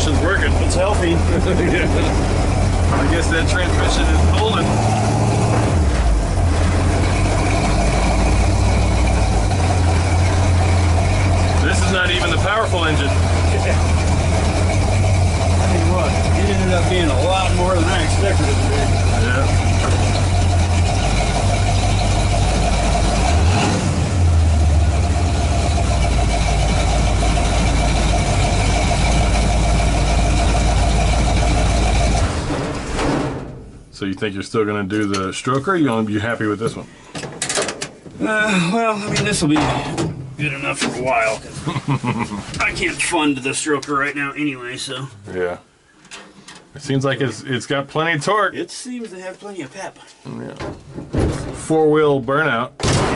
transmission's working. It's healthy. Yeah. I guess that transmission is holding. This is not even the powerful engine. I tell you what, it ended up being a lot more than I expected it to be. Yeah. So you think you're still going to do the stroker, or you happy with this one? Well, I mean, this will be good enough for a while, because I can't fund the stroker right now anyway, so. Yeah. It seems like it's got plenty of torque. It seems to have plenty of pep. Yeah. Four-wheel burnout.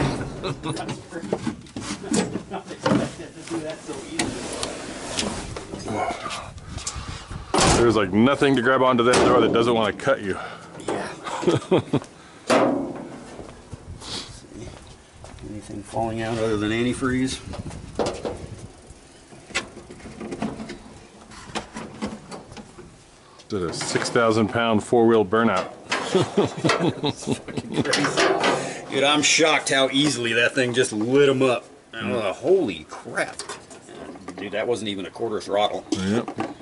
There's like nothing to grab onto that door that doesn't want to cut you. Yeah. See, anything falling out other than antifreeze? Did a 6,000-pound four-wheel burnout. That's fucking crazy. Dude, I'm shocked how easily that thing just lit them up. Holy crap. Dude, that wasn't even a quarter throttle. Yep.